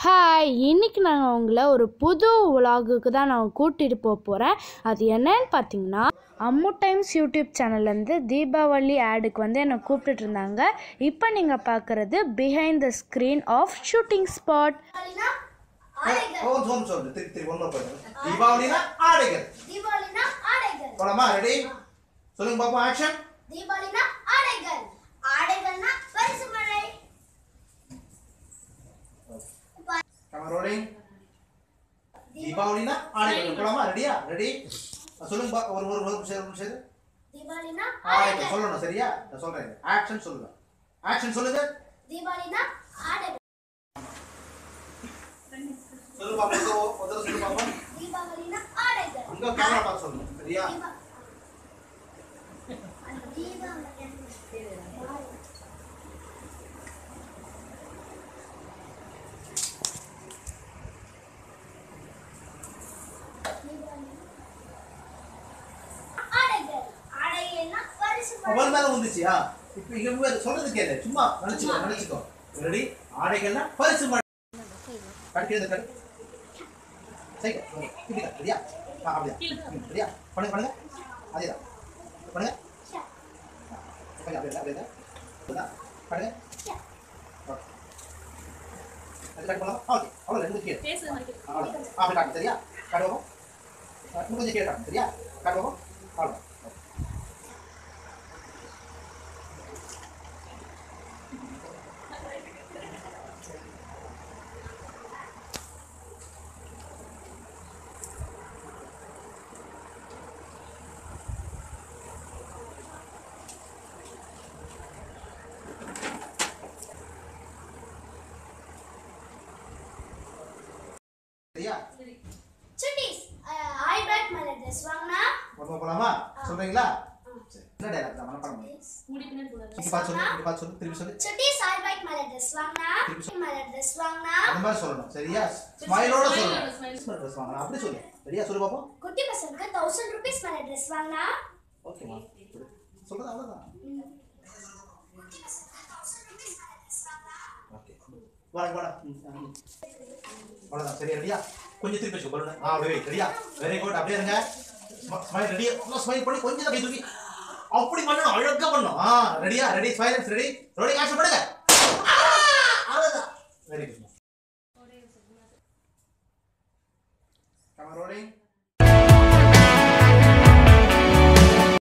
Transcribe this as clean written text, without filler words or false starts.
Hi, இன்னைக்கு நாங்கள் உங்களை ஒரு புது vlogக்கு தான் நான் கூட்டிகிட்டு போகிறேன். அது என்னன்னு பார்த்தீங்கன்னா, அம்மு டைம்ஸ் யூடியூப் சேனல்லேருந்து தீபாவளி ஆடுக்கு என்னை கூப்பிட்டுட்டு இருந்தாங்க. இப்போ நீங்கள் பார்க்குறது behind the screen of shooting spot. சொல்லுங்க பாப்போம். ஆக்ஷன். தீபாவளினா ஆடைகள், ஆடைகள்னா பரிசு மழை. Camera rolling. தீபாவளினா ஆடைகள். போலாமா? ரெடியா? ரெடி. சொல்லுங்க பா. ஒரு நிமிஷம். தீபாவளினா ஆடைகள் சொல்லணும். சரியா? நான் சொல்றேன். ஆக்ஷன் சொல்லுங்க. ஆக்ஷன் சொல்லுங்க. தீபாவளினா ஆடைகள். சொல்லுங்க பாப்போம். முதல்ல சொல்லுங்க பாப்போம். தீபாவளினா ஆடைகள். உங்க கேமரா பார்த்து சொல்லுங்க. சரியா? மேல வந்துச்சியா? இப்போ இங்க சொல்றது கேளு. சும்மா நினைச்சுக்கோ. ரெடி? ஆடைகள்னா பரிசு மழை. கடிக்கிறது கடி. சரி. கிட்ட ரெடியா? அப்படியே. ரெடியா? பண்ணுங்க. அதேதான். பண்ணுங்க. அப்படியே. பண்ணுங்க. அது கட் பண்ணலாம். ஓகே. அவ்வளவு ரெண்டு கீழ. அவ்வளவு. அப்படியே காட்டு. சரியா? காட்டுவோம். இன்னும் கொஞ்சம் கீழ காட்டு. சரியா? காட்டுவோம். அவ்வளவு. சரியா? சுட்டீஸ் ஐ பேக் மேல Dress வாங்குனா போலாமா? சொல்றீங்களா? சரி. என்ன டயலாக் தான் மனப்பாடம் பண்ணு. மூடி பின்னாடி போடுங்க. இங்க பாத்து சொல்லு. திருப்பி சொல்லு. சுட்டீஸ் ஐ பேக் மேல Dress வாங்குனா அந்த மாதிரி சொல்லணும். சரியா? ஸ்மைலோட சொல்லணும். Dress வாங்குனா அப்படி சொல்லு. சரியா? சொல்லு பாப்போம். குட்டி பசங்களுக்கு 1000 ரூபீஸ் மேல Dress வாங்குனா ஓகேமா? சொல்றது அவ்வளவுதான். ஓகே. வாடா. அவ்வளவுதான். சரியா? ரெடியா? கொஞ்சம் திருப்பி வச்சு பலூன். வெயிட். ரெடியா? Very good. அப்படியே இருங்க. ஸ்மைல். ரெடியா? ஸ்மைல் பண்ணி கொஞ்சம் கை தூக்கி அப்படி பண்ணணும். அழகா பண்ணணும். ரெடியா? Ready. Silence. Ready. Rolling action பண்ணுங்க. அவ்வளவுதான். Very good.